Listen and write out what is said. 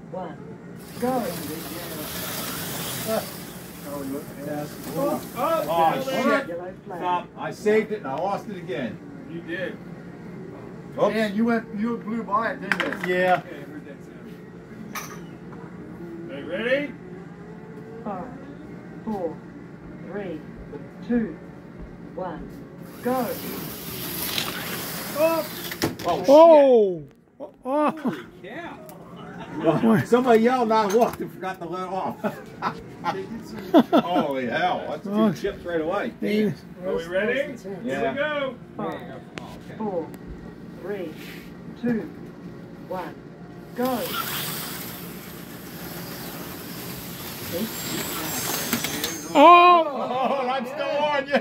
1, go. Oh, shit. Yellow flag. Stop. I saved it and I lost it again. You did. Oops. Man, you blew by it, didn't you? Yeah. Okay, I heard that sound. Okay, ready? 5, 4, 3, 2, 1, go. Oh, Oh! Holy cow. shit. Somebody yelled and I looked and forgot to let it off. Holy hell. That's two chips right away. Are we ready? Yeah. Here we go. 5, 4, 3, 2, 1, go. Oh! Oh, I'm still on you.